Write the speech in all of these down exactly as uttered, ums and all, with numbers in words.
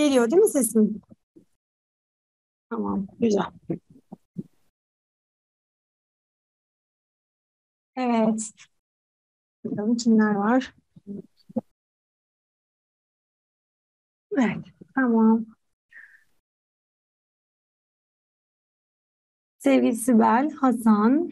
Geliyor değil mi sesim? Tamam, güzel. Evet. Bakalım kimler var? Evet, tamam. Sevgili Sibel, Hasan.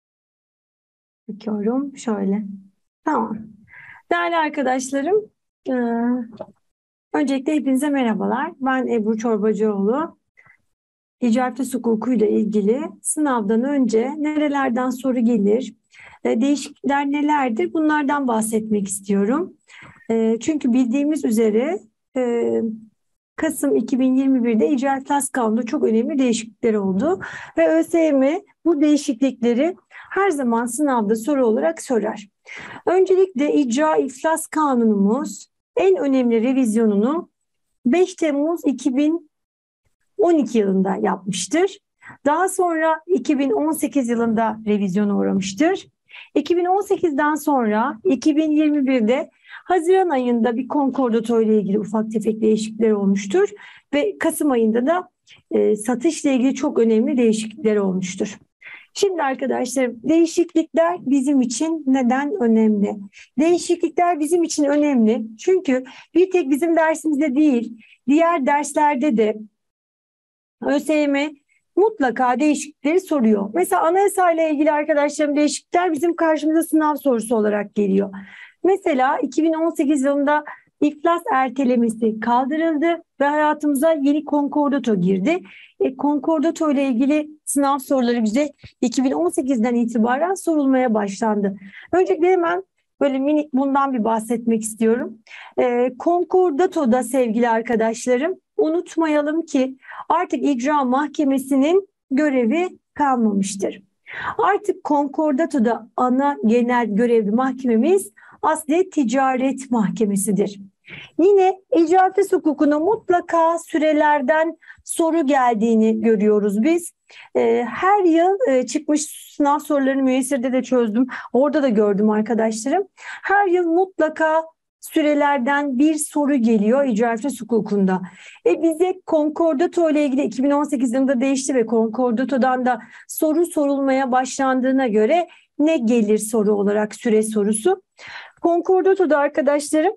Bakıyorum şöyle. Tamam. Değerli arkadaşlarım, e, öncelikle hepinize merhabalar. Ben Ebru Çorbacıoğlu. Ticaret hukukuyla ilgili sınavdan önce nerelerden soru gelir, e, değişiklikler nelerdir bunlardan bahsetmek istiyorum. E, çünkü bildiğimiz üzere e, Kasım iki bin yirmi birde İcra İflas Kanunu'nda çok önemli değişiklikler oldu ve ÖSYM bu değişiklikleri her zaman sınavda soru olarak sorar. Öncelikle İcra İflas Kanunumuz en önemli revizyonunu beş Temmuz iki bin on iki yılında yapmıştır. Daha sonra iki bin on sekiz yılında revizyona uğramıştır. iki bin on sekizden sonra iki bin yirmi birde Haziran ayında bir konkordato ile ilgili ufak tefek değişiklikler olmuştur ve Kasım ayında da e, satışla ilgili çok önemli değişiklikler olmuştur. Şimdi arkadaşlar değişiklikler bizim için neden önemli? Değişiklikler bizim için önemli çünkü bir tek bizim dersimizde değil, diğer derslerde de ÖSYM mutlaka değişiklikleri soruyor. Mesela anayasa ile ilgili arkadaşlarım değişiklikler bizim karşımıza sınav sorusu olarak geliyor. Mesela iki bin on sekiz yılında iflas ertelemesi kaldırıldı ve hayatımıza yeni konkordato girdi. E, konkordato ile ilgili sınav soruları bize iki bin on sekizden itibaren sorulmaya başlandı. Öncelikle hemen böyle minik bundan bir bahsetmek istiyorum. E, konkordatoda sevgili arkadaşlarım unutmayalım ki artık icra mahkemesinin görevi kalmamıştır. Artık konkordatoda ana genel görevli mahkememiz Asliye Ticaret Mahkemesi'dir. Yine icra iflas hukukuna mutlaka sürelerden soru geldiğini görüyoruz biz. Her yıl çıkmış sınav sorularını müyesirde de çözdüm. Orada da gördüm arkadaşlarım. Her yıl mutlaka sürelerden bir soru geliyor icra iflas hukukunda. E bize konkordato ile ilgili iki bin on sekiz yılında değişti ve konkordatodan da soru sorulmaya başlandığına göre ne gelir soru olarak süre sorusu? Konkordatoda arkadaşlarım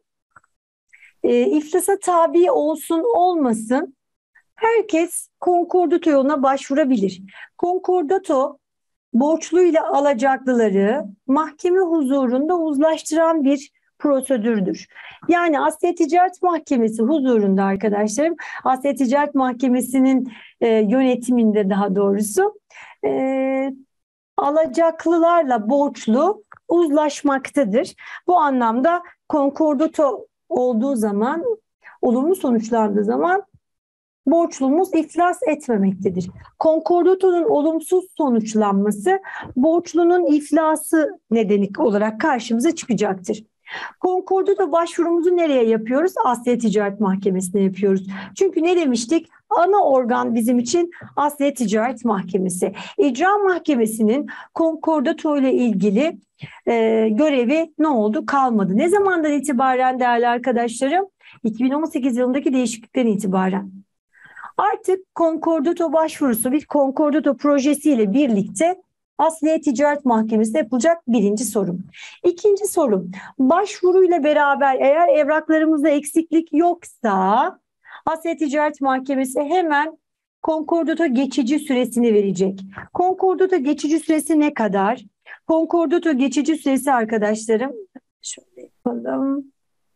e, iflasa tabi olsun olmasın herkes konkordato yoluna başvurabilir. Konkordato borçluyla alacaklıları mahkeme huzurunda uzlaştıran bir prosedürdür. Yani Asliye Ticaret Mahkemesi huzurunda arkadaşlarım, Asliye Ticaret Mahkemesi'nin e, yönetiminde daha doğrusu e, alacaklılarla borçlu uzlaşmaktadır. Bu anlamda konkordato olduğu zaman, olumlu sonuçlandığı zaman borçlumuz iflas etmemektedir. Konkordatonun olumsuz sonuçlanması borçlunun iflası nedeni olarak karşımıza çıkacaktır. Konkordato başvurumuzu nereye yapıyoruz? Asliye Ticaret Mahkemesi'ne yapıyoruz. Çünkü ne demiştik? Ana organ bizim için Asliye Ticaret Mahkemesi. İcra Mahkemesi'nin konkordato ile ilgili e, görevi ne oldu? Kalmadı. Ne zamandan itibaren değerli arkadaşlarım? iki bin on sekiz yılındaki değişiklikten itibaren. Artık konkordato başvurusu bir konkordato projesiyle birlikte Asliye Ticaret Mahkemesi'ne yapılacak birinci sorum. İkinci sorum, başvuruyla beraber eğer evraklarımızda eksiklik yoksa Asliye Ticaret Mahkemesi hemen konkordato geçici süresini verecek. Konkordato geçici süresi ne kadar? Konkordato geçici süresi arkadaşlarım, şöyle yapalım.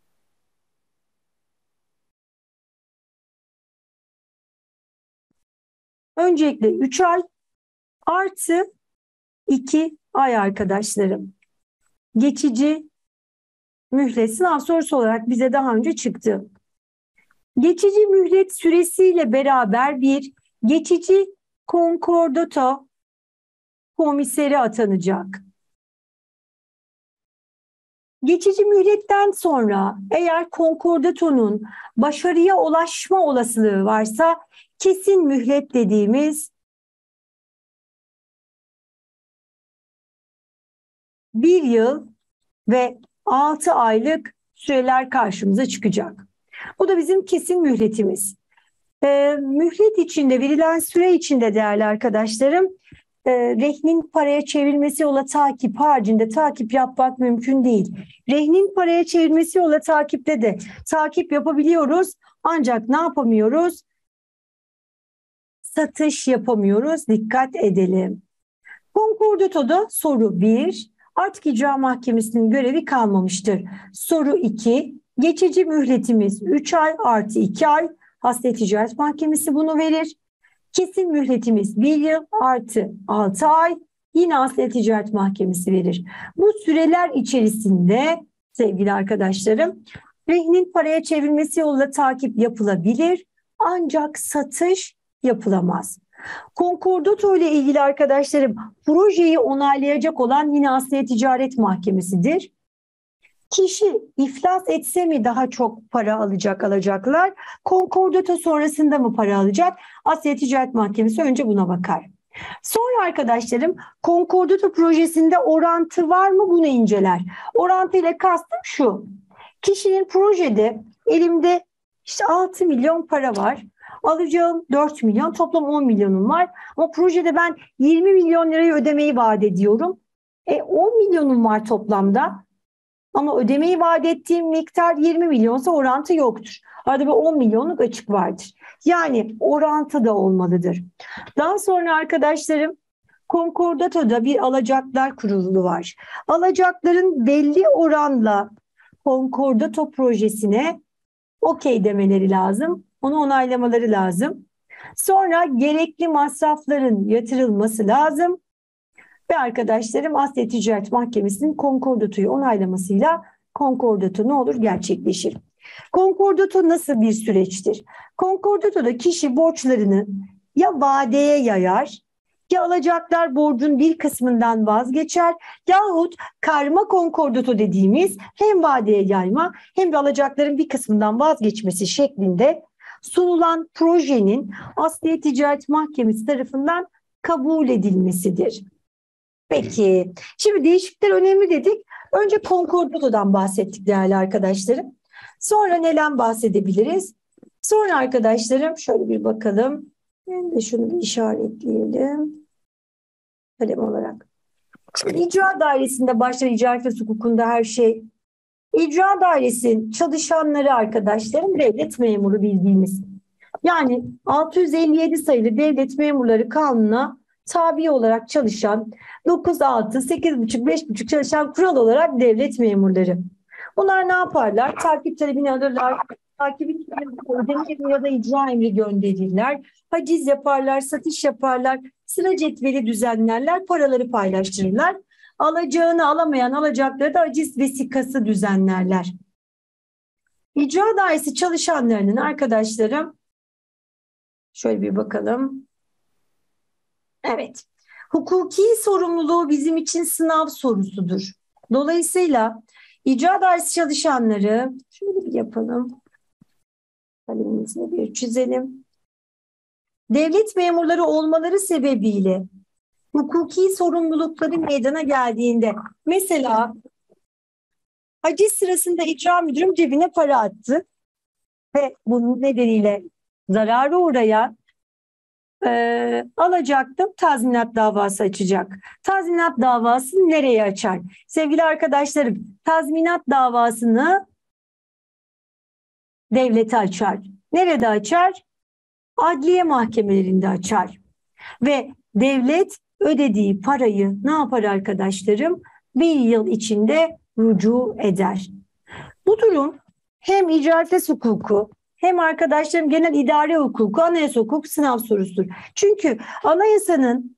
Öncelikle üç ay artı iki ay arkadaşlarım. Geçici mühlet sınav sorusu olarak bize daha önce çıktı. Geçici mühlet süresiyle beraber bir geçici konkordato komiseri atanacak. Geçici mühletten sonra eğer konkordatonun başarıya ulaşma olasılığı varsa kesin mühlet dediğimiz bir yıl ve altı aylık süreler karşımıza çıkacak. Bu da bizim kesin mühletimiz. Ee, mühlet içinde, verilen süre içinde değerli arkadaşlarım, e, rehnin paraya çevrilmesi yola takip haricinde takip yapmak mümkün değil. Rehnin paraya çevrilmesi yola takipte de takip yapabiliyoruz. Ancak ne yapamıyoruz? Satış yapamıyoruz. Dikkat edelim. Konkordatoda soru bir. Artık icra mahkemesinin görevi kalmamıştır. Soru iki. Geçici mühletimiz üç ay artı iki ay. Hasret Ticaret Mahkemesi bunu verir. Kesin mühletimiz bir yıl artı altı ay. Yine Hasret Ticaret Mahkemesi verir. Bu süreler içerisinde sevgili arkadaşlarım, rehnin paraya çevrilmesi yoluyla takip yapılabilir. Ancak satış yapılamaz. Konkordato ile ilgili arkadaşlarım, projeyi onaylayacak olan yine Asliye Ticaret Mahkemesi'dir. Kişi iflas etse mi daha çok para alacak alacaklar? Konkordato sonrasında mı para alacak? Asliye Ticaret Mahkemesi önce buna bakar. Sonra arkadaşlarım, konkordato projesinde orantı var mı bunu inceler. Orantı ile kastım şu. Kişinin projede elimde işte altı milyon para var. Alacağım dört milyon, toplam on milyonum var. Ama projede ben yirmi milyon lirayı ödemeyi vaat ediyorum. E on milyonum var toplamda. Ama ödemeyi vaat ettiğim miktar yirmi milyonsa orantı yoktur. Arada bir on milyonluk açık vardır. Yani orantı da olmalıdır. Daha sonra arkadaşlarım, konkordatoda bir alacaklar kurulu var. Alacakların belli oranla konkordato projesine okey demeleri lazım. Onu onaylamaları lazım. Sonra gerekli masrafların yatırılması lazım. Ve arkadaşlarım, Asliye Ticaret Mahkemesi'nin konkordatoyu onaylamasıyla konkordato ne olur? Gerçekleşir. Konkordato nasıl bir süreçtir? Konkordatoda kişi borçlarını ya vadeye yayar, ya alacaklar borcun bir kısmından vazgeçer, yahut karma konkordato dediğimiz hem vadeye yayma hem de alacakların bir kısmından vazgeçmesi şeklinde sunulan projenin Asliye Ticaret Mahkemesi tarafından kabul edilmesidir. Peki, şimdi değişiklikler önemli dedik. Önce konkordatodan bahsettik değerli arkadaşlarım. Sonra neden bahsedebiliriz? Sonra arkadaşlarım şöyle bir bakalım. Ben de şunu bir işaretleyelim. Kalem olarak. Şimdi icra dairesinde başlar, icra iflas hukukunda her şey. İcra dairesinin çalışanları arkadaşlarım devlet memuru bildiğimiz. Yani altı yüz elli yedi sayılı Devlet Memurları Kanunu'na tabi olarak çalışan dokuz altı, sekiz buçuk, beş buçuk çalışan kural olarak devlet memurları. Bunlar ne yaparlar? Takip talebini alırlar, takibin ödeme ya da icra emri gönderirler, haciz yaparlar, satış yaparlar, sıra cetveli düzenlerler, paraları paylaştırırlar. Alacağını alamayan alacakları da haciz vesikası düzenlerler. İcra dairesi çalışanlarının arkadaşlarım, şöyle bir bakalım. Evet, hukuki sorumluluğu bizim için sınav sorusudur. Dolayısıyla icra dairesi çalışanları, şöyle bir yapalım, kalemimizi bir çizelim. Devlet memurları olmaları sebebiyle hukuki sorumlulukları meydana geldiğinde, mesela haciz sırasında icra müdürüm cebine para attı ve bunun nedeniyle zarara uğrayan Ee, alacaktım, tazminat davası açacak. Tazminat davası nereye açar? Sevgili arkadaşlarım, tazminat davasını devlete açar. Nerede açar? Adliye mahkemelerinde açar. Ve devlet ödediği parayı ne yapar arkadaşlarım? Bir yıl içinde rücu eder. Bu durum hem icra iflas hukuku hem arkadaşlarım genel idare hukuku, anayasa hukuku sınav sorusudur. Çünkü anayasanın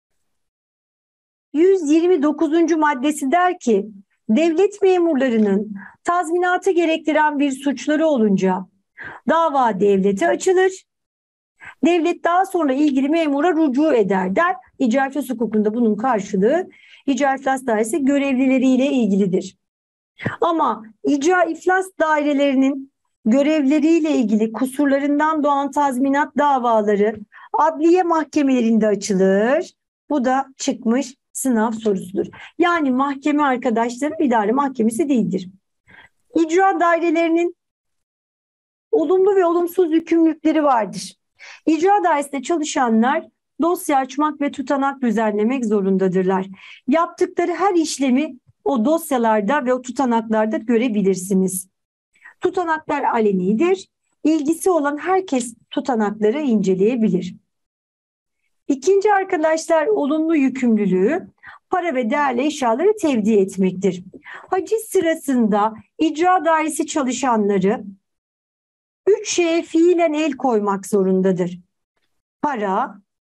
yüz yirmi dokuzuncu maddesi der ki, devlet memurlarının tazminatı gerektiren bir suçları olunca dava devlete açılır. Devlet daha sonra ilgili memura rücu eder der. İcra iflas hukukunda bunun karşılığı icra iflas dairesi görevlileriyle ilgilidir. Ama icra iflas dairelerinin görevleriyle ilgili kusurlarından doğan tazminat davaları adliye mahkemelerinde açılır. Bu da çıkmış sınav sorusudur. Yani mahkeme arkadaşlarım idare mahkemesi değildir. İcra dairelerinin olumlu ve olumsuz yükümlülükleri vardır. İcra dairesinde çalışanlar dosya açmak ve tutanak düzenlemek zorundadırlar. Yaptıkları her işlemi o dosyalarda ve o tutanaklarda görebilirsiniz. Tutanaklar alenidir. İlgisi olan herkes tutanakları inceleyebilir. İkinci arkadaşlar olumlu yükümlülüğü para ve değerli eşyaları tevdi etmektir. Haciz sırasında icra dairesi çalışanları üç şeye fiilen el koymak zorundadır. Para,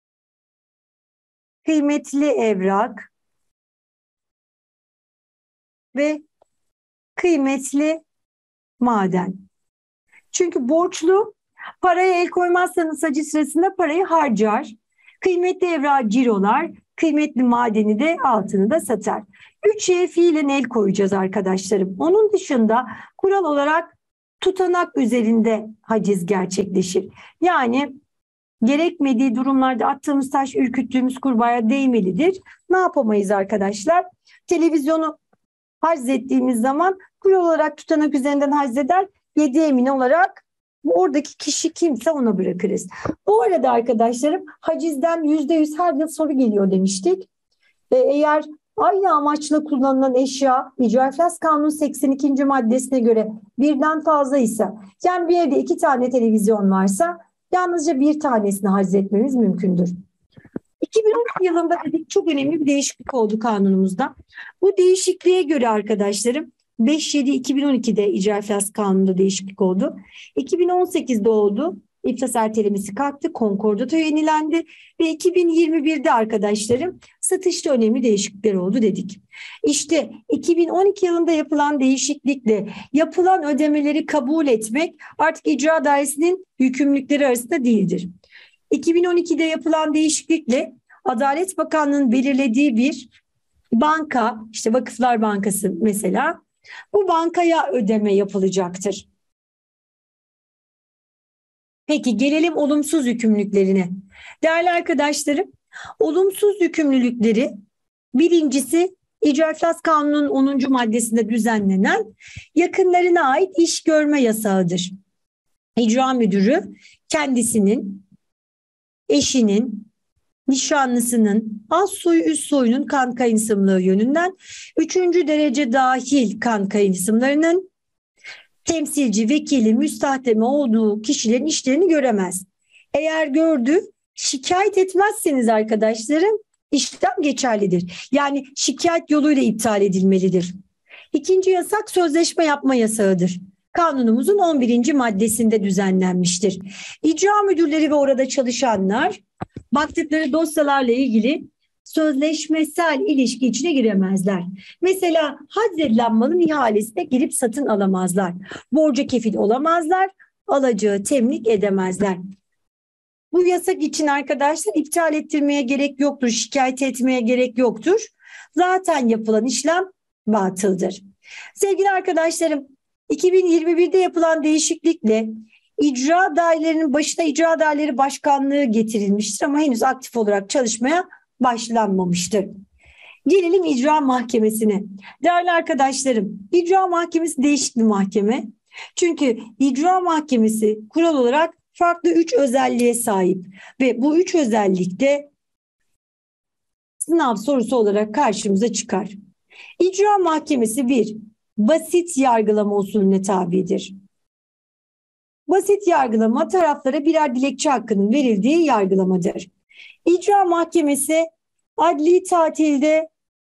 kıymetli evrak ve kıymetli maden. Çünkü borçlu paraya el koymazsanız haciz sırasında parayı harcar. Kıymetli evrağı cirolar, kıymetli madeni de altını da satar. Üç şeye fiilen el koyacağız arkadaşlarım. Onun dışında kural olarak tutanak üzerinde haciz gerçekleşir. Yani gerekmediği durumlarda attığımız taş ürküttüğümüz kurbağaya değmelidir. Ne yapamayız arkadaşlar? Televizyonu harz ettiğimiz zaman kural olarak tutanak üzerinden harz eder. Yedi emin olarak oradaki kişi kimse ona bırakırız. Bu arada arkadaşlarım hacizden yüzde yüz her yıl soru geliyor demiştik. Ee, eğer aynı amaçla kullanılan eşya İcra İflas Kanunu seksen ikinci maddesine göre birden fazla ise, yani bir evde iki tane televizyon varsa yalnızca bir tanesini harz etmemiz mümkündür. iki bin on iki yılında dedik çok önemli bir değişiklik oldu kanunumuzda. Bu değişikliğe göre arkadaşlarım beş yedi iki bin on iki'de İcra İflas Kanunu'nda değişiklik oldu. iki bin on sekiz'de oldu. İflas ertelemesi kalktı. Konkordato yenilendi. Ve iki bin yirmi bir'de arkadaşlarım satışta önemli değişiklikler oldu dedik. İşte iki bin on iki yılında yapılan değişiklikle yapılan ödemeleri kabul etmek artık icra dairesinin yükümlülükleri arasında değildir. iki bin on iki'de yapılan değişiklikle Adalet Bakanlığı'nın belirlediği bir banka, işte Vakıflar Bankası mesela, bu bankaya ödeme yapılacaktır. Peki gelelim olumsuz yükümlülüklerine. Değerli arkadaşlarım, olumsuz yükümlülükleri birincisi İcra İflas Kanunu'nun onuncu maddesinde düzenlenen yakınlarına ait iş görme yasağıdır. İcra müdürü kendisinin, eşinin, nişanlısının, az soyu üst soyunun kan kayınısımlığı yönünden üçüncü derece dahil kan kayınısımlarının temsilci, vekili, müstahdeme olduğu kişilerin işlerini göremez. Eğer gördü, şikayet etmezseniz arkadaşlarım işlem geçerlidir. Yani şikayet yoluyla iptal edilmelidir. İkinci yasak sözleşme yapma yasağıdır. Kanunumuzun on birinci maddesinde düzenlenmiştir. İcra müdürleri ve orada çalışanlar baktıkları dosyalarla ilgili sözleşmesel ilişki içine giremezler. Mesela haczedilen malın ihalesine girip satın alamazlar. Borca kefil olamazlar, alacağı temlik edemezler. Bu yasak için arkadaşlar iptal ettirmeye gerek yoktur, şikayet etmeye gerek yoktur. Zaten yapılan işlem batıldır. Sevgili arkadaşlarım, iki bin yirmi bir'de yapılan değişiklikle icra dairelerinin başına icra daireleri başkanlığı getirilmiştir ama henüz aktif olarak çalışmaya başlanmamıştır. Gelelim icra mahkemesine. Değerli arkadaşlarım, icra mahkemesi değişik bir mahkeme. Çünkü icra mahkemesi kural olarak farklı üç özelliğe sahip ve bu üç özellikte sınav sorusu olarak karşımıza çıkar. İcra mahkemesi bir, basit yargılama usulüne tabidir. Basit yargılama taraflara birer dilekçe hakkının verildiği yargılamadır. İcra mahkemesi adli tatilde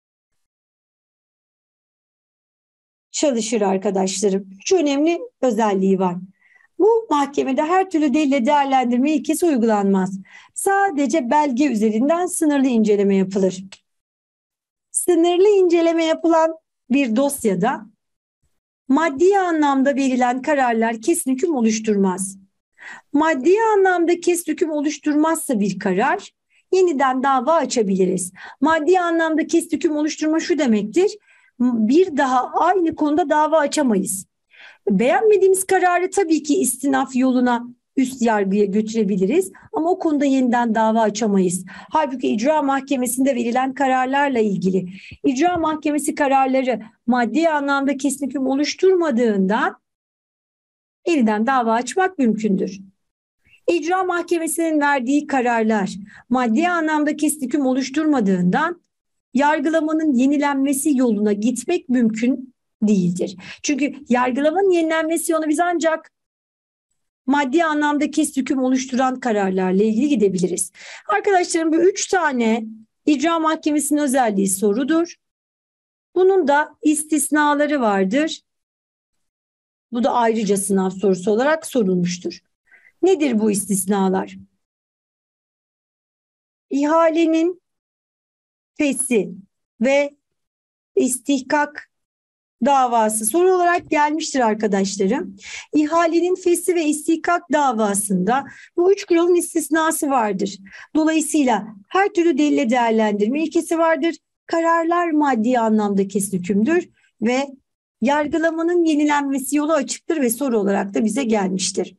çalışır arkadaşlarım. Üç önemli özelliği var. Bu mahkemede her türlü delille değerlendirme ilkesi uygulanmaz. Sadece belge üzerinden sınırlı inceleme yapılır. Sınırlı inceleme yapılan bir dosyada maddi anlamda verilen kararlar kesin hüküm oluşturmaz. Maddi anlamda kesin hüküm oluşturmazsa bir karar, yeniden dava açabiliriz. Maddi anlamda kesin hüküm oluşturma şu demektir: bir daha aynı konuda dava açamayız. Beğenmediğimiz kararı tabii ki istinaf yoluna, üst yargıya götürebiliriz ama o konuda yeniden dava açamayız. Halbuki icra mahkemesinde verilen kararlarla ilgili icra mahkemesi kararları maddi anlamda kesin hüküm oluşturmadığından yeniden dava açmak mümkündür. İcra mahkemesinin verdiği kararlar maddi anlamda kesin hüküm oluşturmadığından yargılamanın yenilenmesi yoluna gitmek mümkün değildir. Çünkü yargılamanın yenilenmesi yoluna biz ancak maddi anlamda kesin hüküm oluşturan kararlarla ilgili gidebiliriz. Arkadaşlarım, bu üç tane icra mahkemesinin özelliği sorudur. Bunun da istisnaları vardır. Bu da ayrıca sınav sorusu olarak sorulmuştur. Nedir bu istisnalar? İhalenin fesi ve istihkak davası soru olarak gelmiştir arkadaşlarım. İhalenin fesi ve istihkak davasında bu üç kuralın istisnası vardır. Dolayısıyla her türlü delille değerlendirme ilkesi vardır. Kararlar maddi anlamda kesin hükümdür ve yargılamanın yenilenmesi yolu açıktır ve soru olarak da bize gelmiştir.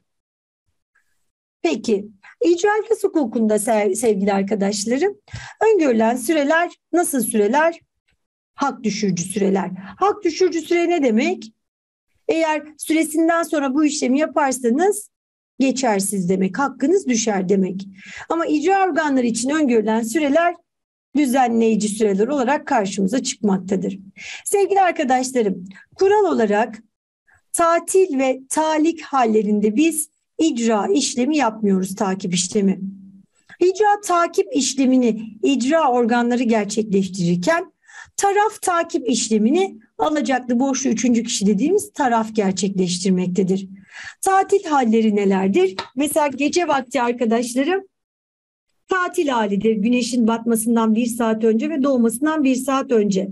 Peki, icra iflas hukukunda sevgili arkadaşlarım, öngörülen süreler nasıl süreler? Hak düşürücü süreler. Hak düşürücü süre ne demek? Eğer süresinden sonra bu işlemi yaparsanız geçersiz demek, hakkınız düşer demek. Ama icra organları için öngörülen süreler düzenleyici süreler olarak karşımıza çıkmaktadır. Sevgili arkadaşlarım, kural olarak tatil ve talik hallerinde biz icra işlemi yapmıyoruz, takip işlemi. İcra takip işlemini icra organları gerçekleştirirken taraf takip işlemini alacaklı borçlu üçüncü kişi dediğimiz taraf gerçekleştirmektedir. Tatil halleri nelerdir? Mesela gece vakti arkadaşlarım tatil halidir. Güneşin batmasından bir saat önce ve doğmasından bir saat önce.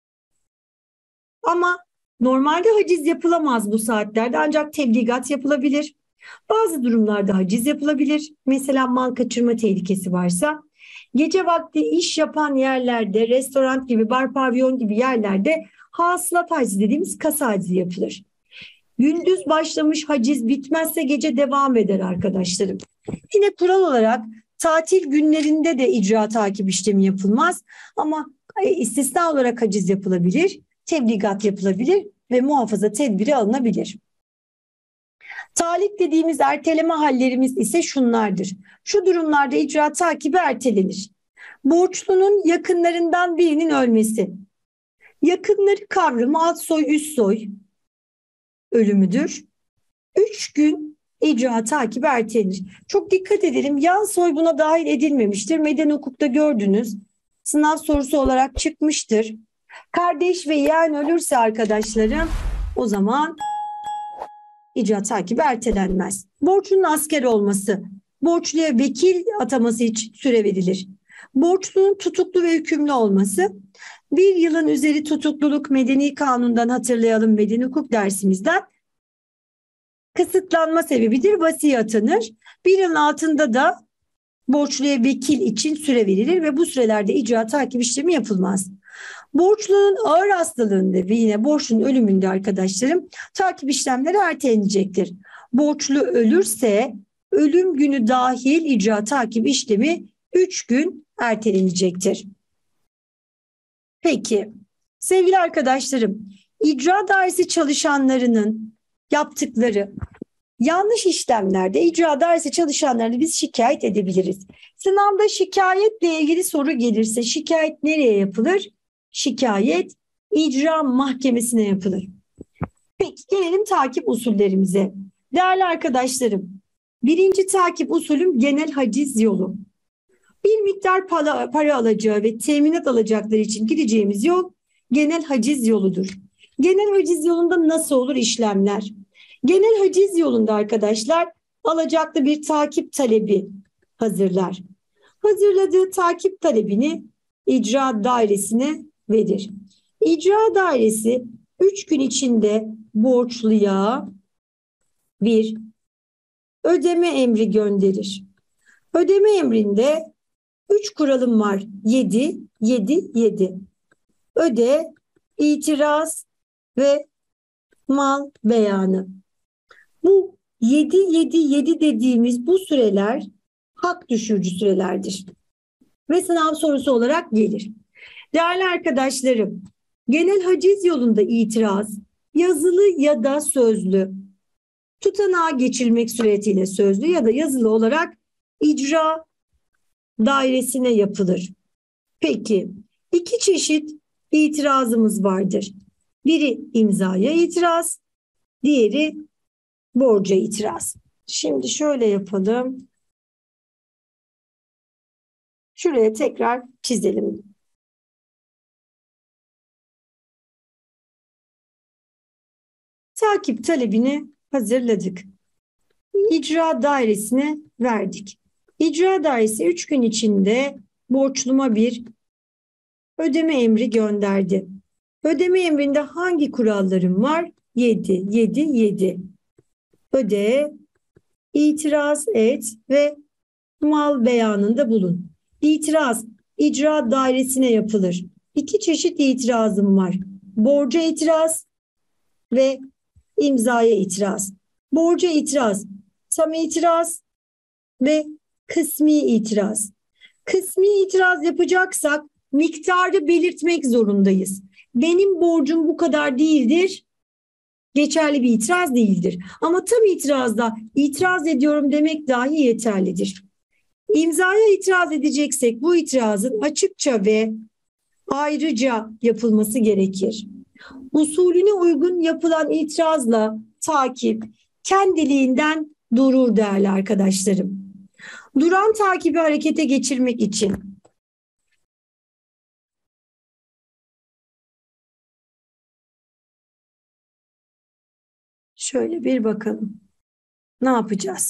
Ama normalde haciz yapılamaz bu saatlerde, ancak tebligat yapılabilir. Bazı durumlarda haciz yapılabilir. Mesela mal kaçırma tehlikesi varsa. Gece vakti iş yapan yerlerde, restoran gibi, bar, pavyon gibi yerlerde hasılat hacizi dediğimiz kasa hacizi yapılır. Gündüz başlamış haciz bitmezse gece devam eder arkadaşlarım. Yine kural olarak tatil günlerinde de icra takip işlemi yapılmaz ama istisna olarak haciz yapılabilir, tebligat yapılabilir ve muhafaza tedbiri alınabilir. Talik dediğimiz erteleme hallerimiz ise şunlardır. Şu durumlarda icra takibi ertelenir. Borçlunun yakınlarından birinin ölmesi. Yakınları kavramı alt soy üst soy ölümüdür. Üç gün icra takibi ertelenir. Çok dikkat edelim, yan soy buna dahil edilmemiştir. Medeni hukukta gördünüz. Sınav sorusu olarak çıkmıştır. Kardeş ve yeğen ölürse arkadaşlarım o zaman icra takibi ertelenmez. Borçlunun asker olması, borçluya vekil ataması için süre verilir. Borçlunun tutuklu ve hükümlü olması, bir yılın üzeri tutukluluk medeni kanundan hatırlayalım, medeni hukuk dersimizden, kısıtlanma sebebidir, vasiye atanır. Bir yılın altında da borçluya vekil için süre verilir ve bu sürelerde icra takip işlemi yapılmaz. Borçlunun ağır hastalığında ve yine borçlunun ölümünde arkadaşlarım takip işlemleri ertelenecektir. Borçlu ölürse ölüm günü dahil icra takip işlemi üç gün ertelenecektir. Peki sevgili arkadaşlarım, icra dairesi çalışanlarının yaptıkları yanlış işlemlerde icra dairesi çalışanlarını biz şikayet edebiliriz. Sınavda şikayetle ilgili soru gelirse şikayet nereye yapılır? Şikayet icra mahkemesine yapılır. Peki gelelim takip usullerimize. Değerli arkadaşlarım, birinci takip usulüm genel haciz yolu. Bir miktar para, para alacağı ve teminat alacakları için gideceğimiz yol genel haciz yoludur. Genel haciz yolunda nasıl olur işlemler? Genel haciz yolunda arkadaşlar alacaklı bir takip talebi hazırlar. Hazırladığı takip talebini icra dairesine verir. İcra dairesi üç gün içinde borçluya bir ödeme emri gönderir. Ödeme emrinde üç kuralım var. yedi, yedi, yedi. Öde, itiraz ve mal beyanı. Bu yedi, yedi, yedi dediğimiz bu süreler hak düşürücü sürelerdir. Ve sınav sorusu olarak gelir. Değerli arkadaşlarım, genel haciz yolunda itiraz yazılı ya da sözlü tutanağa geçirmek suretiyle sözlü ya da yazılı olarak icra dairesine yapılır. Peki, iki çeşit itirazımız vardır. Biri imzaya itiraz, diğeri borca itiraz. Şimdi şöyle yapalım. Şuraya tekrar çizelim. Takip talebini hazırladık. İcra dairesine verdik. İcra dairesi üç gün içinde borçluma bir ödeme emri gönderdi. Ödeme emrinde hangi kurallarım var? yedi, yedi, yedi. Öde, itiraz et ve mal beyanında bulun. İtiraz, icra dairesine yapılır. İki çeşit itirazım var. Borca itiraz ve imzaya itiraz. Borca itiraz, tam itiraz ve kısmi itiraz. Kısmi itiraz yapacaksak miktarı belirtmek zorundayız. Benim borcum bu kadar değildir, geçerli bir itiraz değildir. Ama tam itirazda itiraz ediyorum demek dahi yeterlidir. İmzaya itiraz edeceksek bu itirazın açıkça ve ayrıca yapılması gerekir. Usulüne uygun yapılan itirazla takip kendiliğinden durur değerli arkadaşlarım. Duran takibi harekete geçirmek için şöyle bir bakalım. Ne yapacağız?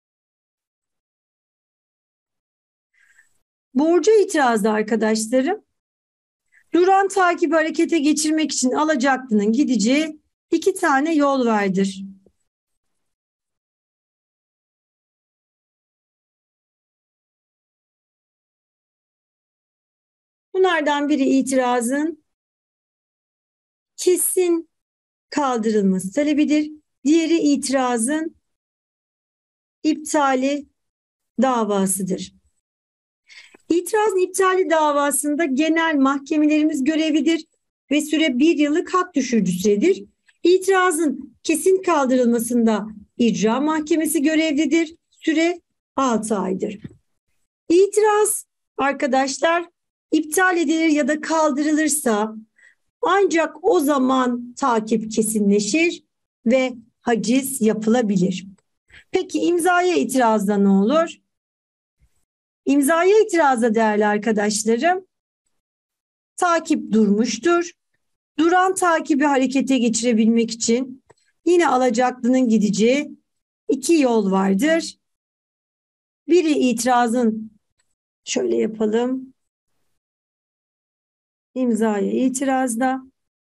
Borca itirazda arkadaşlarım, duran takibi harekete geçirmek için alacaklının gideceği iki tane yol vardır. Bunlardan biri itirazın kesin kaldırılması talebidir. Diğeri itirazın iptali davasıdır. İtirazın iptali davasında genel mahkemelerimiz görevlidir ve süre bir yıllık hak düşürücü süredir. İtirazın kesin kaldırılmasında icra mahkemesi görevlidir. Süre altı aydır. İtiraz arkadaşlar iptal edilir ya da kaldırılırsa ancak o zaman takip kesinleşir ve haciz yapılabilir. Peki imzaya itirazda ne olur? İmzaya itirazda değerli arkadaşlarım, takip durmuştur. Duran takibi harekete geçirebilmek için yine alacaklının gideceği iki yol vardır. Biri itirazın, şöyle yapalım, imzaya itirazda,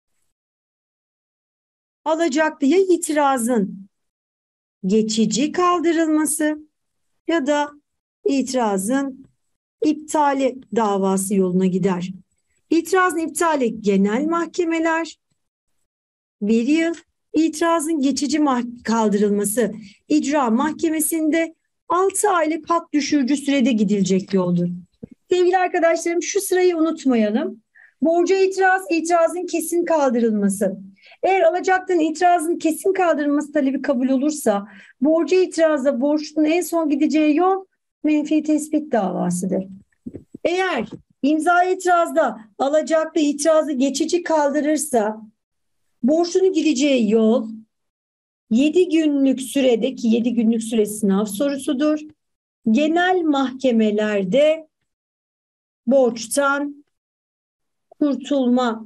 alacaklıya itirazın geçici kaldırılması ya da itirazın iptali davası yoluna gider. İtirazın iptali genel mahkemeler bir yıl, itirazın geçici kaldırılması icra mahkemesinde altı aylık hak düşürücü sürede gidilecek yoldur. Sevgili arkadaşlarım, şu sırayı unutmayalım. Borca itiraz, itirazın kesin kaldırılması. Eğer alacaklının itirazın kesin kaldırılması talebi kabul olursa borca itirazda borçlunun en son gideceği yol menfi tespit davasıdır. Eğer imza itirazda alacaklı itirazı geçici kaldırırsa borçlunun gideceği yol yedi günlük süredeki yedi günlük süre sınav sorusudur. Genel mahkemelerde borçtan kurtulma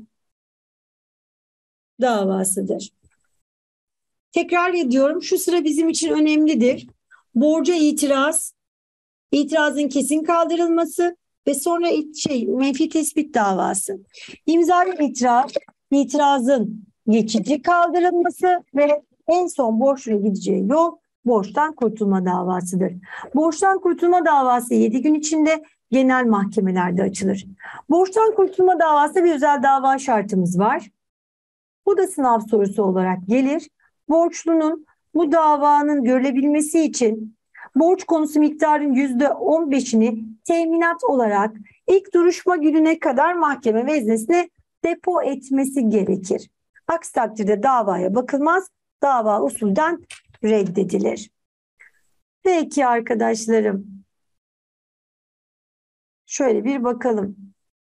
davasıdır. Tekrar ediyorum, şu sıra bizim için önemlidir. Borca itiraz, itirazın kesin kaldırılması ve sonra şey, menfi tespit davası. İmzaya itiraz, itirazın geçici kaldırılması ve en son borçluya gideceği yol borçtan kurtulma davasıdır. Borçtan kurtulma davası yedi gün içinde genel mahkemelerde açılır. Borçtan kurtulma davası bir özel dava şartımız var. Bu da sınav sorusu olarak gelir. Borçlunun bu davanın görülebilmesi için borç konusu miktarın yüzde on beşini teminat olarak ilk duruşma gününe kadar mahkeme veznesine depo etmesi gerekir. Aksi takdirde davaya bakılmaz, dava usulden reddedilir. Peki arkadaşlarım, şöyle bir bakalım.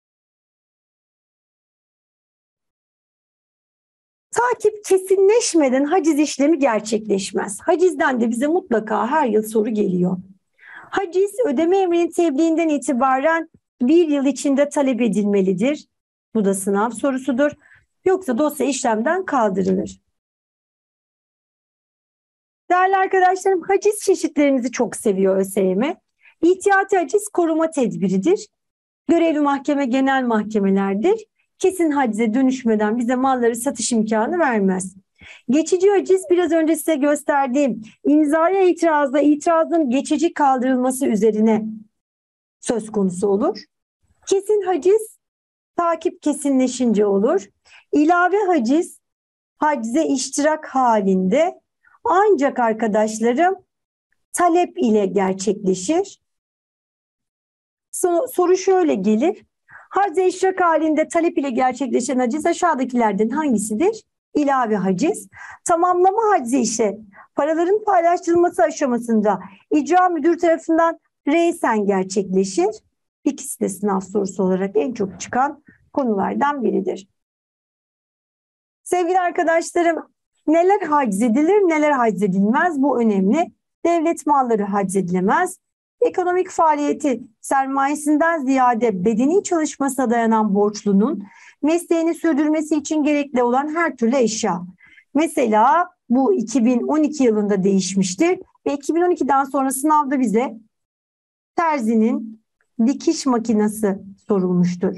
Takip kesinleşmeden haciz işlemi gerçekleşmez. Hacizden de bize mutlaka her yıl soru geliyor. Haciz ödeme emrinin tebliğinden itibaren bir yıl içinde talep edilmelidir. Bu da sınav sorusudur. Yoksa dosya işlemden kaldırılır. Değerli arkadaşlarım, haciz çeşitlerimizi çok seviyor ÖSYM. İhtiyati haciz koruma tedbiridir. Görevli mahkeme genel mahkemelerdir. Kesin hacize dönüşmeden bize malları satış imkanı vermez. Geçici haciz biraz önce size gösterdiğim imzaya itirazla itirazın geçici kaldırılması üzerine söz konusu olur. Kesin haciz takip kesinleşince olur. İlave haciz hacize iştirak halinde ancak arkadaşlarım talep ile gerçekleşir. Soru şöyle gelir. Hacize iştirak halinde talep ile gerçekleşen haciz aşağıdakilerden hangisidir? İlave haciz. Tamamlama hacizi ise paraların paylaştırılması aşamasında icra müdür tarafından reysen gerçekleşir. İkisi de sınav sorusu olarak en çok çıkan konulardan biridir. Sevgili arkadaşlarım, neler haciz edilir, neler haciz edilmez? Bu önemli. Devlet malları haciz edilemez. Ekonomik faaliyeti sermayesinden ziyade bedeni çalışmasına dayanan borçlunun mesleğini sürdürmesi için gerekli olan her türlü eşya. Mesela bu iki bin on iki yılında değişmiştir ve iki bin on ikiden sonra sınavda bize terzinin dikiş makinesi sorulmuştur.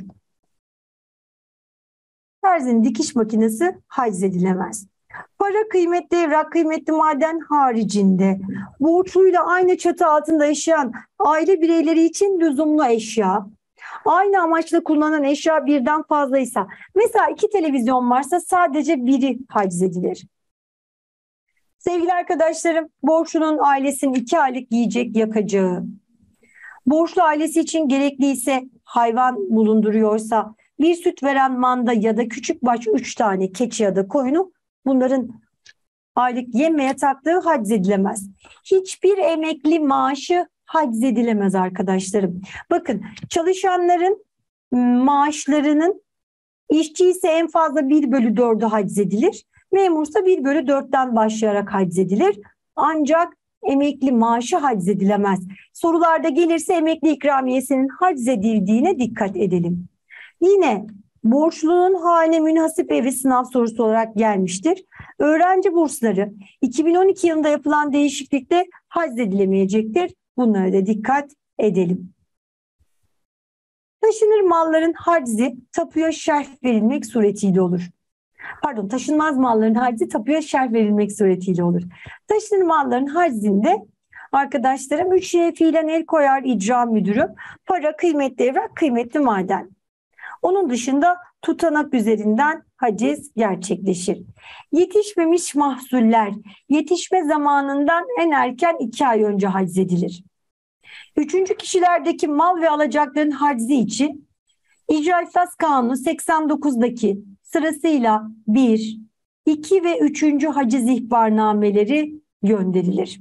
Terzinin dikiş makinesi haciz edilemez. Para, kıymetli evrak, kıymetli maden haricinde borçluyla aynı çatı altında yaşayan aile bireyleri için lüzumlu eşya, aynı amaçla kullanılan eşya birden fazlaysa, mesela iki televizyon varsa sadece biri haciz edilir. Sevgili arkadaşlarım, borçlunun ailesinin iki aylık yiyecek yakacağı, borçlu ailesi için gerekliyse hayvan bulunduruyorsa, bir süt veren manda ya da küçükbaş üç tane keçi ya da koyunu, bunların aylık yemeye taktığı haciz edilemez. Hiçbir emekli maaşı haciz edilemez arkadaşlarım. Bakın, çalışanların maaşlarının işçi ise en fazla bir bölü dördü haciz edilir. Memursa bir bölü dörtten başlayarak haciz edilir. Ancak emekli maaşı haciz edilemez. Sorularda gelirse emekli ikramiyesinin haciz edildiğine dikkat edelim. Yine borçlunun hane münhasip evi sınav sorusu olarak gelmiştir. Öğrenci bursları iki bin on iki yılında yapılan değişiklikte haciz edilemeyecektir. Bunlara da dikkat edelim. Taşınır malların hacizi tapuya şerh verilmek suretiyle olur. Pardon, taşınmaz malların hacizi tapuya şerh verilmek suretiyle olur. Taşınır malların hacizinde arkadaşlarım üç şeye fiilen el koyar icra müdürü: para, kıymetli evrak, kıymetli maden. Onun dışında tutanak üzerinden haciz gerçekleşir. Yetişmemiş mahsuller yetişme zamanından en erken iki ay önce haciz edilir. Üçüncü kişilerdeki mal ve alacakların hacizi için İcra İflas Kanunu seksen dokuzdaki sırasıyla bir, iki ve üçüncü haciz ihbarnameleri gönderilir.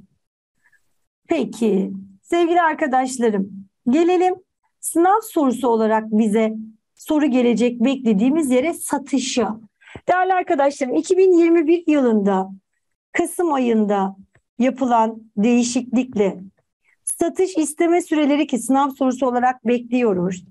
Peki sevgili arkadaşlarım, gelelim sınav sorusu olarak bize soru gelecek beklediğimiz yere, satışa. Değerli arkadaşlarım, iki bin yirmi bir yılında Kasım ayında yapılan değişiklikle satış isteme süreleri ki sınav sorusu olarak bekliyoruz.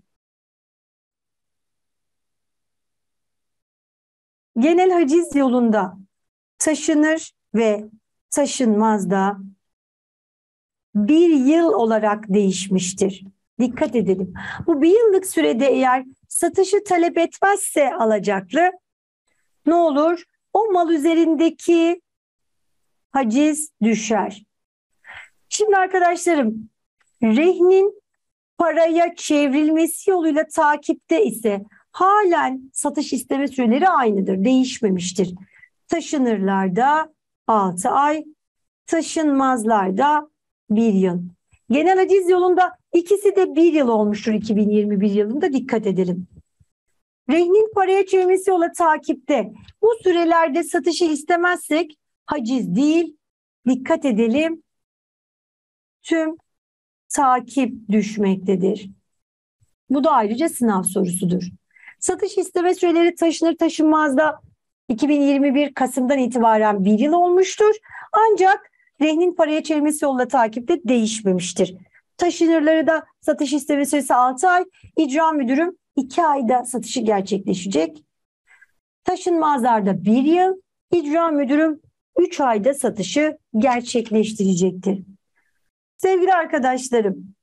Genel haciz yolunda taşınır ve taşınmaz da bir yıl olarak değişmiştir. Dikkat edelim. Bu bir yıllık sürede eğer satışı talep etmezse alacaklı, ne olur? O mal üzerindeki haciz düşer. Şimdi arkadaşlarım, rehnin paraya çevrilmesi yoluyla takipte ise halen satış isteme süreleri aynıdır, değişmemiştir. Taşınırlarda altı ay, taşınmazlarda bir yıl. Genel haciz yolunda ikisi de bir yıl olmuştur iki bin yirmi bir yılında, dikkat edelim. Rehnin paraya çevirmesi yola takipte. Bu sürelerde satışı istemezsek haciz değil, dikkat edelim, tüm takip düşmektedir. Bu da ayrıca sınav sorusudur. Satış isteme süreleri taşınır taşınmazda iki bin yirmi bir Kasım'dan itibaren bir yıl olmuştur. Ancak rehnin paraya çevirmesi yoluyla takipte değişmemiştir. Taşınırları da satış isteme süresi altı ay, icra müdürüm iki ayda satışı gerçekleşecek. Taşınmazlarda bir yıl, icra müdürüm üç ayda satışı gerçekleştirecektir. Sevgili arkadaşlarım,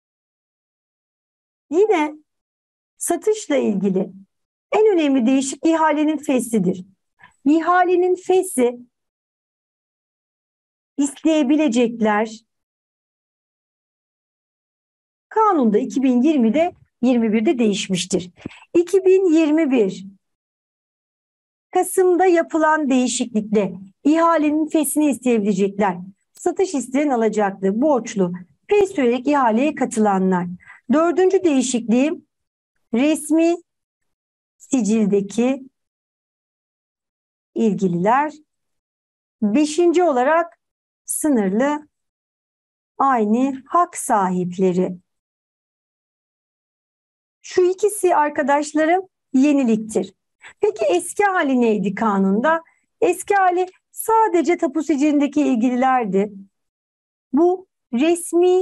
yine satışla ilgili en önemli değişik ihalenin feslidir. İhalenin fesli isteyebilecekler kanunda iki bin yirmide yirmi birde değişmiştir. iki bin yirmi bir Kasım'da yapılan değişiklikle ihalenin feslini isteyebilecekler. Satış isteyen alacaklı, borçlu, peş sürelik ihaleye katılanlar. Dördüncü değişikliğim resmi sicildeki ilgililer. Beşinci olarak sınırlı aynı hak sahipleri. Şu ikisi arkadaşlarım yeniliktir. Peki eski hali neydi kanunda? Eski hali sadece tapu sicilindeki ilgililerdi. Bu resmi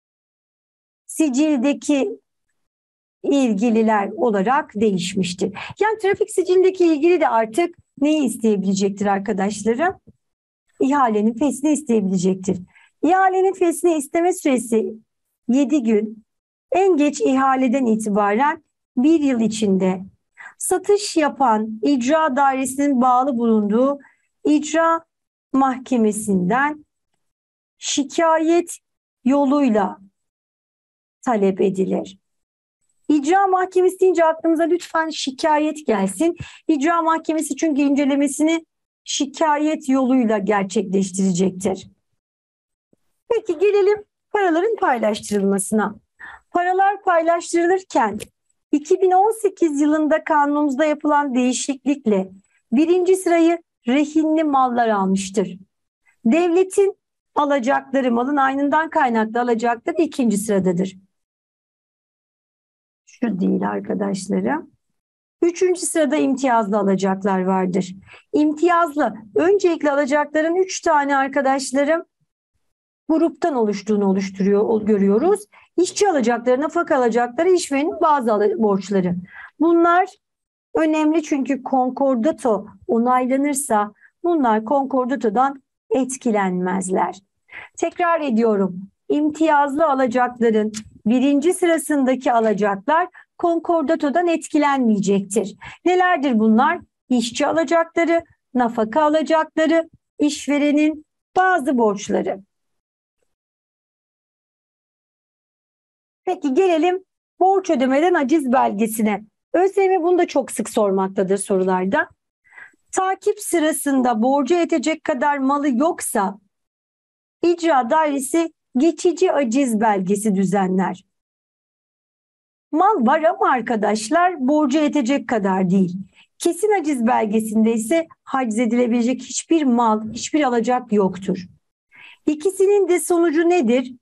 sicildeki ilgililer olarak değişmiştir. Yani trafik sicilindeki ilgili de artık neyi isteyebilecektir arkadaşlarım? İhalenin feslini isteyebilecektir. İhalenin feslini isteme süresi yedi gün. En geç ihaleden itibaren bir yıl içinde satış yapan icra dairesinin bağlı bulunduğu icra mahkemesinden şikayet yoluyla talep edilir. İcra mahkemesi deyince aklımıza lütfen şikayet gelsin. İcra mahkemesi çünkü incelemesini şikayet yoluyla gerçekleştirecektir. Peki gelelim paraların paylaştırılmasına. Paralar paylaştırılırken iki bin on sekiz yılında kanunumuzda yapılan değişiklikle birinci sırayı rehinli mallar almıştır. Devletin alacakları, malın aynından kaynaklı alacakları ikinci sıradadır. Şu değil arkadaşlarım. Üçüncü sırada imtiyazlı alacaklar vardır. İmtiyazlı, öncelikli alacakların üç tane arkadaşlarım gruptan oluştuğunu oluşturuyor, görüyoruz. İşçi alacakları, nafaka alacakları, işverenin bazı borçları. Bunlar önemli çünkü konkordato onaylanırsa bunlar konkordatodan etkilenmezler. Tekrar ediyorum. İmtiyazlı alacakların birinci sırasındaki alacaklar konkordatodan etkilenmeyecektir. Nelerdir bunlar? İşçi alacakları, nafaka alacakları, işverenin bazı borçları. Peki gelelim borç ödemeden aciz belgesine. ÖSYM bunu da çok sık sormaktadır sorularda. Takip sırasında borca yetecek kadar malı yoksa icra dairesi geçici aciz belgesi düzenler. Mal var ama arkadaşlar borca yetecek kadar değil. Kesin aciz belgesinde ise haciz edilebilecek hiçbir mal, hiçbir alacak yoktur. İkisinin de sonucu nedir?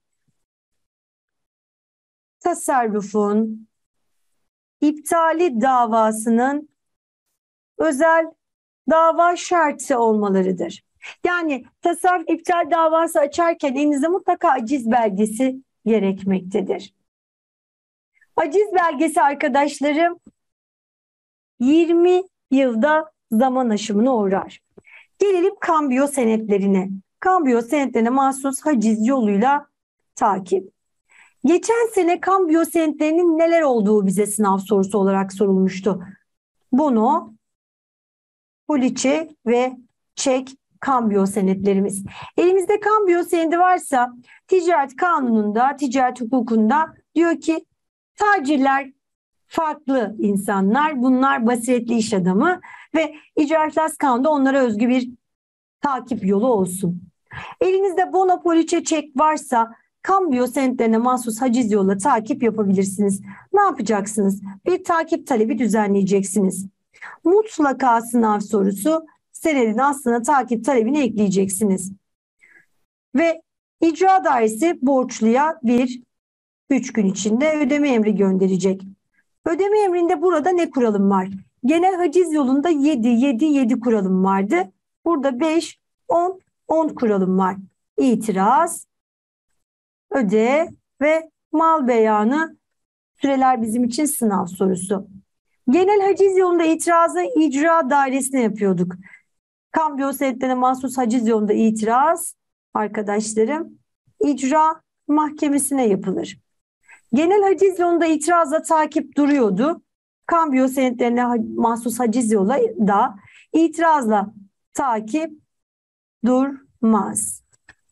Tasarrufun iptali davasının özel dava şartı olmalarıdır. Yani tasarruf iptal davası açarken elinizde mutlaka aciz belgesi gerekmektedir. Aciz belgesi arkadaşlarım yirmi yılda zaman aşımına uğrar. Gelelim kambiyo senetlerine. Kambiyo senetlerine mahsus haciz yoluyla takip. Geçen sene kambiyo senetlerinin neler olduğu bize sınav sorusu olarak sorulmuştu. Bono, poliçe ve çek kambiyo senetlerimiz. Elimizde kambiyo senedi varsa ticaret kanununda, ticaret hukukunda diyor ki tacirler farklı insanlar, bunlar basiretli iş adamı ve icra iflas kanunda onlara özgü bir takip yolu olsun. Elinizde bono, poliçe, çek varsa kambiyo senetlerine mahsus haciz yoluyla takip yapabilirsiniz. Ne yapacaksınız? Bir takip talebi düzenleyeceksiniz. Mutlaka sınav sorusu senedin aslına takip talebini ekleyeceksiniz. ve icra dairesi borçluya bir üç gün içinde ödeme emri gönderecek. Ödeme emrinde burada ne kuralım var? Genel haciz yolunda yedi, yedi, yedi kuralım vardı. Burada beş, on, on kuralım var. İtiraz, öde ve mal beyanı süreler bizim için sınav sorusu. Genel haciz yolunda itirazı icra dairesine yapıyorduk. Kambiyo senetlerine mahsus haciz yolunda itiraz arkadaşlarım icra mahkemesine yapılır. Genel haciz yolunda itirazla takip duruyordu. Kambiyo senetlerine mahsus haciz yolu da itirazla takip durmaz.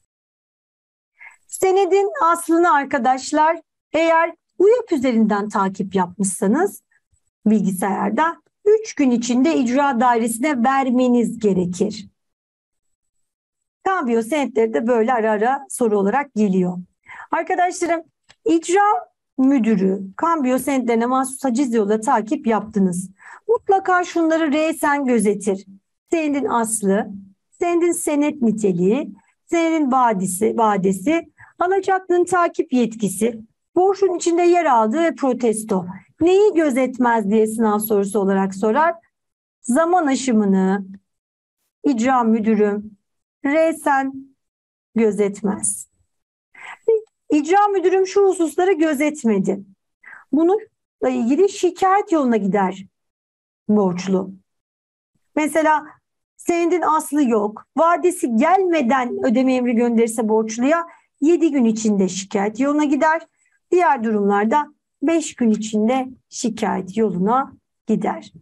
Senedin aslını arkadaşlar eğer U Y A P üzerinden takip yapmışsanız bilgisayarda üç gün içinde icra dairesine vermeniz gerekir. Kambiyo senetleri de böyle ara ara soru olarak geliyor. Arkadaşlarım icra müdürü kambiyo senetlerine mahsus haciz yoluyla takip yaptınız. Mutlaka şunları resen gözetir. Senedin aslı, senedin senet niteliği, senedin vadesi, vadesi, alacaklının takip yetkisi, borçun içinde yer aldığı ve protesto. Neyi gözetmez diye sınav sorusu olarak sorar. Zaman aşımını icra müdürüm resen gözetmez. İcra müdürüm şu hususları gözetmedi. Bununla ilgili şikayet yoluna gider borçlu. Mesela senedin aslı yok, vadesi gelmeden ödeme emri gönderirse borçluya yedi gün içinde şikayet yoluna gider. Diğer durumlarda beş gün içinde şikayet yoluna gider.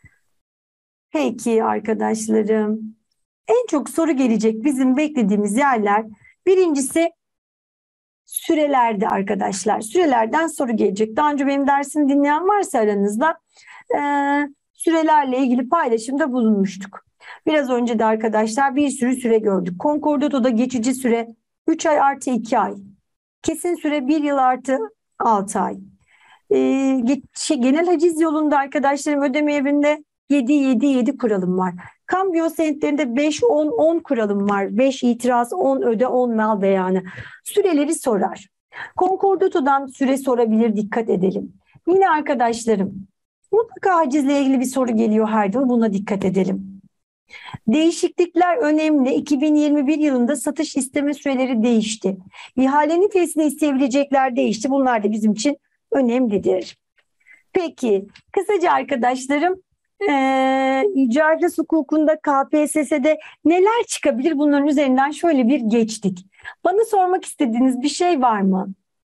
Peki arkadaşlarım, en çok soru gelecek bizim beklediğimiz yerler birincisi sürelerde arkadaşlar. Sürelerden soru gelecek. Daha önce benim dersimi dinleyen varsa aranızda e, sürelerle ilgili paylaşımda bulunmuştuk. Biraz önce de arkadaşlar bir sürü süre gördük. Konkordatoda geçici süre üç ay artı iki ay. Kesin süre bir yıl artı altı ay. Ee, şey, genel haciz yolunda arkadaşlarım ödeme evrinde yedi, yedi, yedi kuralım var. Kambiyo senetlerinde beş, on, on kuralım var. beş itiraz, on öde, on mal beyanı. Süreleri sorar. Konkordatodan süre sorabilir, dikkat edelim. Yine arkadaşlarım mutlaka hacizle ilgili bir soru geliyor her yıl, buna dikkat edelim. Değişiklikler önemli. iki bin yirmi bir yılında satış isteme süreleri değişti. İhale nitesini isteyebilecekler değişti. Bunlar da bizim için önemlidir. Peki kısaca arkadaşlarım ee, icra iflas hukukunda K P S S'de neler çıkabilir bunların üzerinden şöyle bir geçtik. Bana sormak istediğiniz bir şey var mı?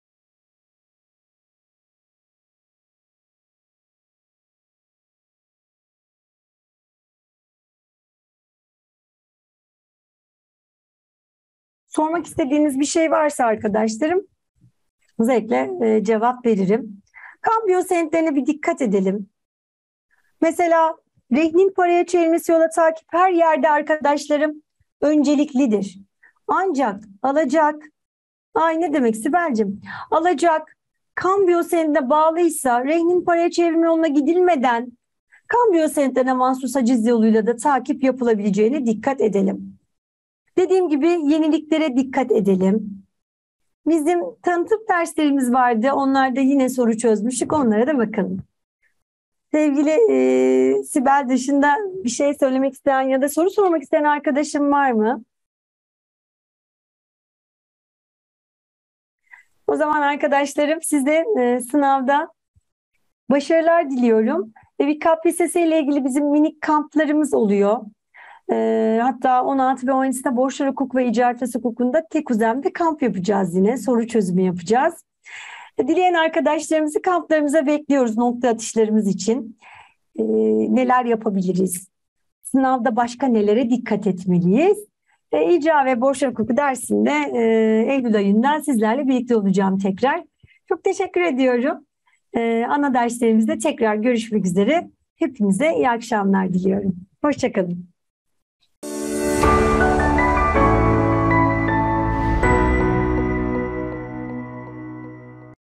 Sormak istediğiniz bir şey varsa arkadaşlarım zevkle e, cevap veririm. Kambiyo senetlerine bir dikkat edelim. Mesela rehnin paraya çevrilmesi yola takip her yerde arkadaşlarım önceliklidir. Ancak alacak, ay ne demek Sibel'cim? Alacak kambiyo senedine bağlıysa rehnin paraya çevirme yoluna gidilmeden kambiyo senetlerine mahsus haciz yoluyla da takip yapılabileceğine dikkat edelim. Dediğim gibi yeniliklere dikkat edelim. Bizim tanıtım derslerimiz vardı. Onlarda yine soru çözmüştük. Onlara da bakalım. Sevgili e, Sibel dışında bir şey söylemek isteyen ya da soru sormak isteyen arkadaşım var mı? O zaman arkadaşlarım size e, sınavda başarılar diliyorum. Ve bir K P S S ile ilgili bizim minik kamplarımız oluyor. E, hatta on altı ve on yedisinde borçlar hukuk ve icra iflas hukukunda tek uzamda kamp yapacağız yine. Soru çözümü yapacağız. Dileyen arkadaşlarımızı kamplarımıza bekliyoruz nokta atışlarımız için. Ee, neler yapabiliriz? Sınavda başka nelere dikkat etmeliyiz? Ee, icra ve borçlar hukuku dersinde e, Eylül ayında sizlerle birlikte olacağım tekrar. Çok teşekkür ediyorum. Ee, ana derslerimizde tekrar görüşmek üzere. Hepinize iyi akşamlar diliyorum. Hoşça kalın.